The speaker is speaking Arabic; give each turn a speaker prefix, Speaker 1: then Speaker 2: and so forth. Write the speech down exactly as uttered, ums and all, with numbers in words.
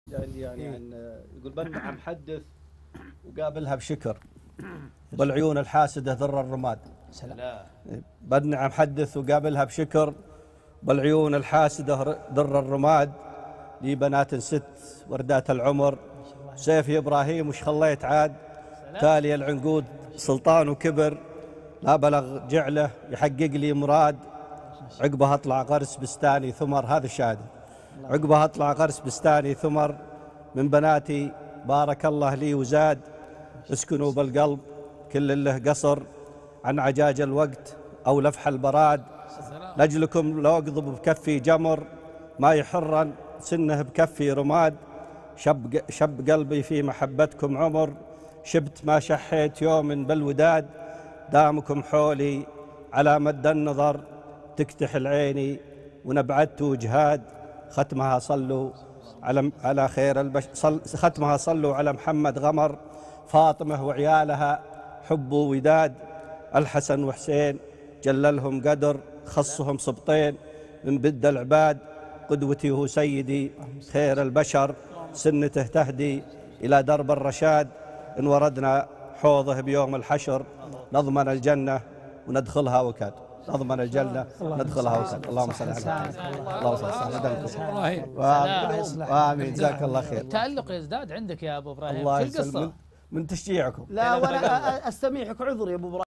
Speaker 1: يعني يعني عن يقول بنعم حدث وقابلها بشكر، بالعيون الحاسده ذر الرماد.
Speaker 2: سلام.
Speaker 1: بنعم حدث وقابلها بشكر، بالعيون الحاسده ذر الرماد. لي بنات ست وردات العمر، سيفي ابراهيم وش خليت عاد. تالي العنقود سلطان وكبر، لا بلغ جعله يحقق لي مراد. عقبها اطلع غرس بستاني ثمر، هذا الشهاده. عقبها اطلع غرس بستاني ثمر، من بناتي بارك الله لي وزاد. اسكنوا بالقلب كل له قصر، عن عجاج الوقت او لفح البراد. لاجلكم لو اقضب بكفي جمر، ما يحرن سنه بكفي رماد. شب شب قلبي في محبتكم عمر، شبت ما شحيت يوم بالوداد. دامكم حولي على مد النظر، تكتحل عيني ونبعدت وجهاد. ختمها صلوا على على خير البش صل ختمها صلوا على محمد غمر. فاطمة وعيالها حب ووداد، الحسن وحسين جللهم قدر، خصهم سبطين من بد العباد. قدوتي هو سيدي خير البشر، سنته تهدي إلى درب الرشاد. إن وردنا حوضه بيوم الحشر، نضمن الجنة وندخلها وكاد. نضمن الجنة ندخلها وكاد. اللهم صل على محمد. اللهم صل على محمد. آمين. جزاك الله خير.
Speaker 2: التألق يزداد عندك يا أبو إبراهيم.
Speaker 1: الله
Speaker 2: شو القصة؟
Speaker 1: من تشجيعكم.
Speaker 3: لا ولا أستميحك، عذري يا أبو إبراهيم.